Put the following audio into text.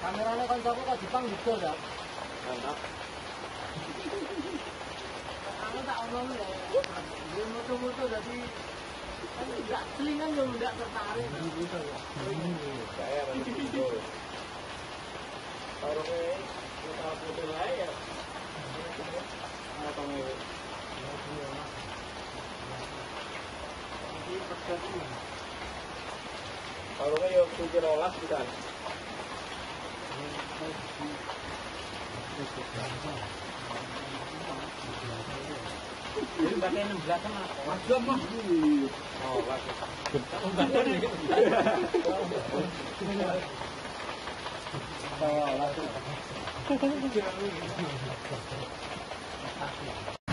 Kamerane kancaku kok Jepang juga ya. Mantap. Aku tak omong ya. Dia moto-moto jadi kan enggak selingan yo enggak tertarik gitu ya. Saya masih video. Kalau kayak kita foto lah ya. Apa nih? Kalau kayak kucing olah kita. Jadi pakai 16 sama. Masuk mah. Oh, langsung. Oh, langsung.